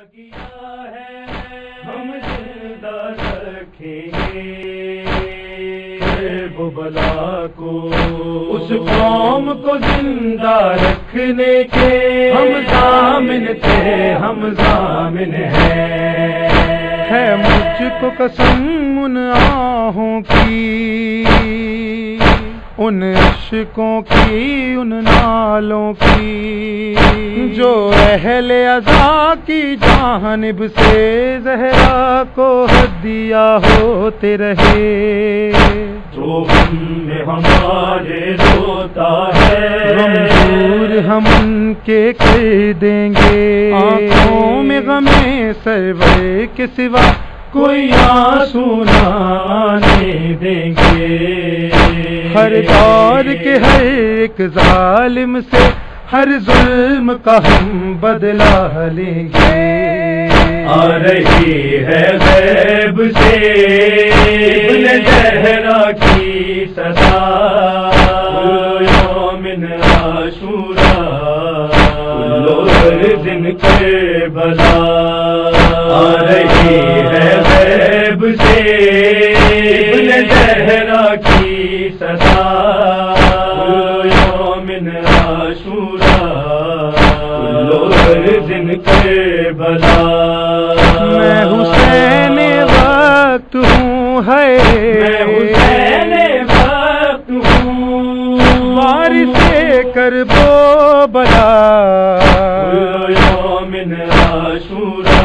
کیا ہے ہم زندہ رکھیں گے وہ بلا کو، اس قوم کو زندہ رکھنے کے ہم ضامن تھے، ہم ضامن ہیں۔ ہے مجھ کو قسم ان آہوں کی، ان عشقوں کی، ان نالوں کی، جو اہل عزا کی جانب سے زہرا کو ہدیہ ہوتے رہے۔ جو ہم میں ہمارے روتا ہے غمزور ہم ان کے کر دیں گے، آنکھوں میں غم سرور کے سوا کوئی آنسو نہ آنے دیں گے۔ ہر دور کے ہر ایک ظالم سے ہر ظلم کا ہم بدلہ لیں گے۔ آ رہی ہے غیب سے ابن زہرا کی صدا، یوم عاشورا دن کربلا۔ آ رہی ہے غیب سے ابن زہرا کی صدا، یوم عاشورا دن کربلا۔ میں حسین وقت ہوں، ہے میں حسین وقت ہوں، وارث کرب و بلا۔ یوم عاشورا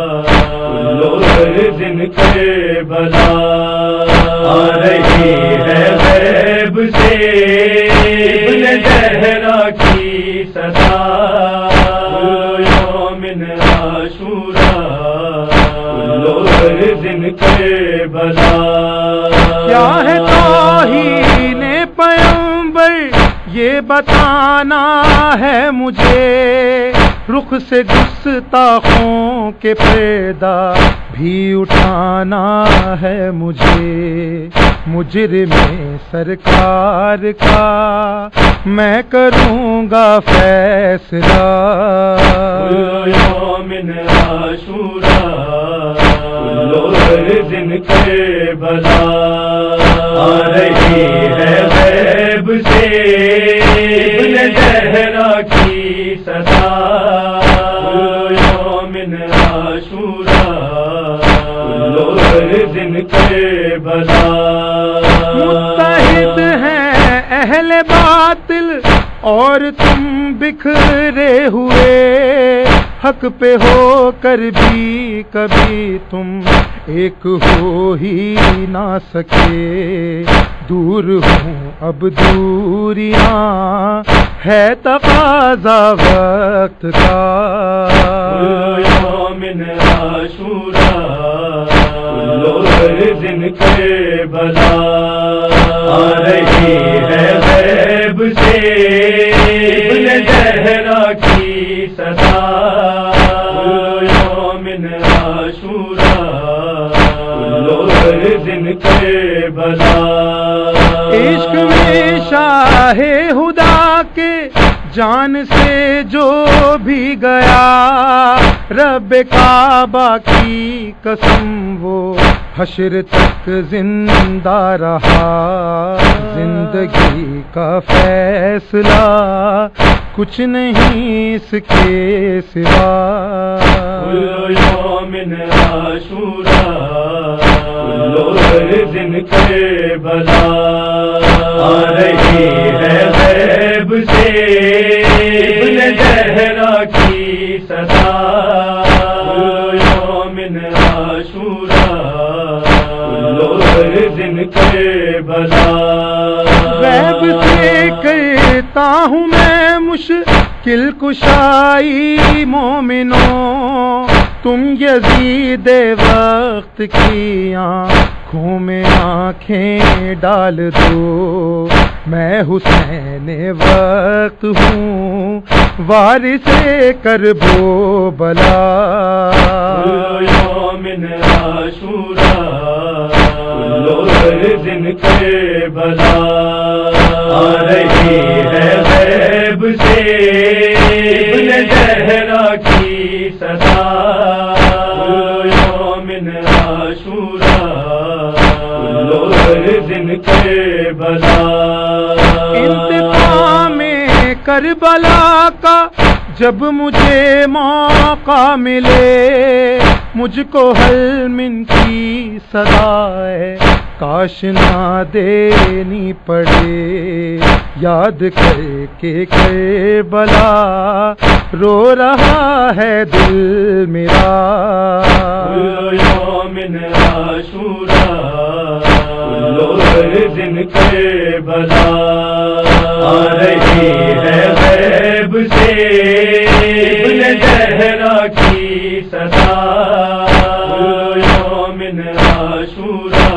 دن کربلا۔ آ رہی ہے غیب سے ابن زہرا کی صدا، یوم عاشورا دن کربلا۔ کیا ہے توہین پیغمبر یہ بتانا ہے مجھے، رخ سے گستاخوں کے پردہ بھی اٹھانا ہے مجھے۔ مجرم سرکار کا میں کروں گا فیصلہ، یوم عاشورا دن کربلا۔ آ رہی ہے غیب سے ابن زہرا کی صدا، یوم عاشورا دن کربلا۔ متحد ہیں اہل باطل اور تم بکھرے ہوئے، حق پہ ہو کر بھی کبھی تم ایک ہو ہی نہ سکے۔ دور ہوں اب دوریاں ہے تقاضا وقت کا، یوم عاشورا دن کربلا۔ آ رہی ہے غیب سے ابن زہرا کی صدا، یوم عاشورا دن کربلا۔ عشق میں شاہ خدا کے جان سے جو بھی گیا، رب کعبہ کی قسم وہ حشر تک زندہ رہا۔ زندگی کا فیصلہ کچھ نہیں اس کے سوا، یوم عاشورا دن کربلا۔ آ رہی ہے غیب سے ابن زہرا کی صدا، یوم عاشورا دن کربلا۔ غیب سے کرتا ہوں میں مشکل کشائی مومنوں، تم یزید وقت کی آنکھوں میں آنکھیں ڈال دو۔ میں حسین وقت ہوں، وارث کرب و بلا۔ یوم عاشورا دن کربلا۔ آ رہی ہے غیب سے ابن زہرا کی صدا کل یوم عاشورا کل دن کربلا انتقام کربلا کا جب مجھے موقع ملے مجھ کو حلم کی صدا ہے کاش نہ دینی پڑے یاد کر کے کربلا رو رہا ہے دل میرا کل یوم عاشورا کل دن کربلا آ رہی ہے غیب سے ابن زہرا کی صدا کل یوم عاشورا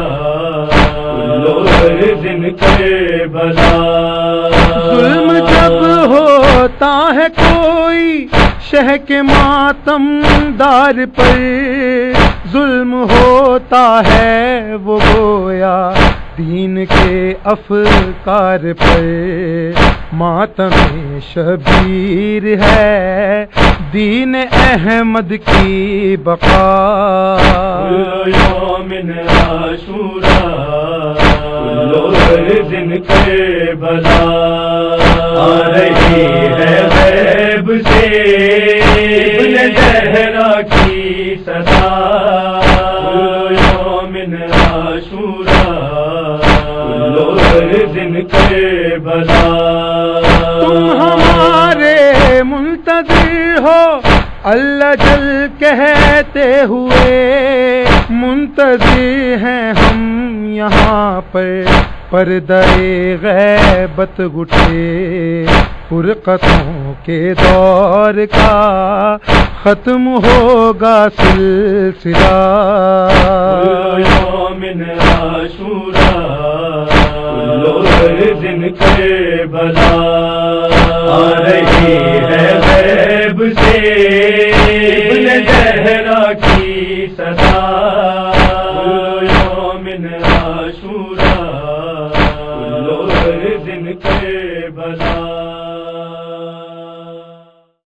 کل دن کربلا ظلم جب ہوتا ہے کوئی شہ کے ماتم دار پر ظلم ہوتا ہے وہ گویا دین کے افکار پر ماتم شبیر ہے دین احمد کی بقا کل یوم عاشورا کل دن کربلا آ رہی ہے غیب سے ابن زہرا کی صدا کل یوم عاشورا کل دن کربلا تم ہمارے منتظر ہو اللہ جل کہتے ہوئے منتظر ہیں ہم یہاں پر پردہ غیبت گٹھے فرقتوں کے دور کا ختم ہوگا سلسلہ کل یوم عاشورا کل دن کربلا آ رہی ہے غیب سے ابن زہرا کی صدا کل یوم عاشورا کل دن کربلا